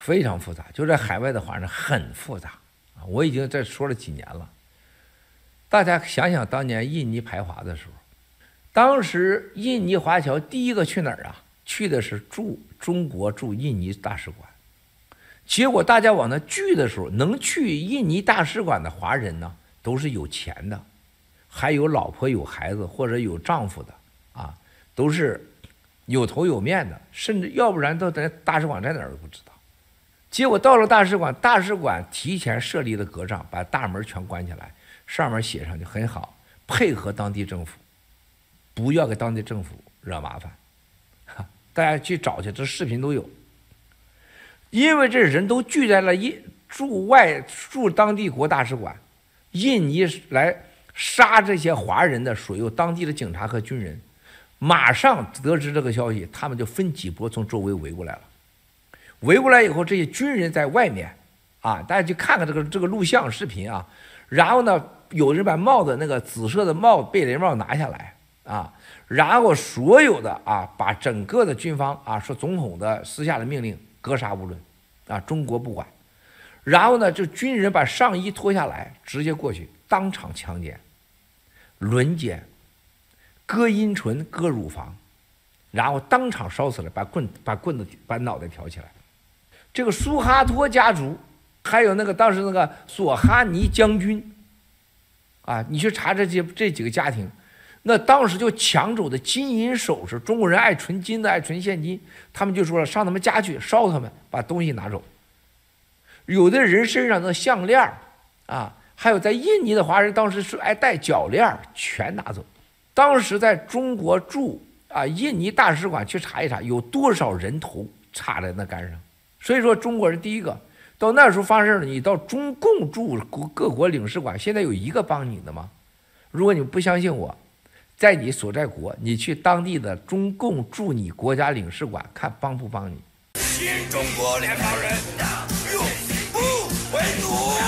非常复杂，就在海外的华人很复杂啊！我已经这说了几年了。大家想想当年印尼排华的时候，当时印尼华侨第一个去哪儿啊？去的是中国驻印尼大使馆。结果大家往那聚的时候，能去印尼大使馆的华人呢，都是有钱的，还有老婆有孩子或者有丈夫的啊，都是有头有面的，甚至要不然都在大使馆在哪儿都不知道。结果到了大使馆，大使馆提前设立了隔障，把大门全关起来，上面写上去很好，配合当地政府，不要给当地政府惹麻烦。大家去找去，这视频都有。因为这人都聚在了驻当地国大使馆，印尼来杀这些华人的所有当地的警察和军人，马上得知这个消息，他们就分几波从周围围过来了。围过来以后，这些军人在外面啊，大家去看看这个录像视频啊。然后呢，有人把帽子那个紫色的贝雷帽拿下来啊，然后所有的啊，把整个的军方啊，说总统的私下的命令格杀勿论啊，中国不管。然后呢，就军人把上衣脱下来，直接过去当场强奸、轮奸、割阴唇、割乳房，然后当场烧死了，把棍子把脑袋挑起来。这个苏哈托家族，还有那个当时那个索哈尼将军，啊，你去查这几个家庭，那当时就抢走的金银首饰，中国人爱存金的，爱存现金，他们就说了，上他们家去烧他们，把东西拿走。有的人身上的项链啊，还有在印尼的华人当时是爱戴脚链，全拿走。当时在中国驻印尼大使馆去查一查，有多少人头插在那杆上。所以说中国人第一个到那时候发生了，你到中共驻各国领事馆，现在有一个帮你的吗？如果你不相信我，在你所在国，你去当地的中共驻你国家领事馆看帮不帮你。新中国联邦人永不为奴。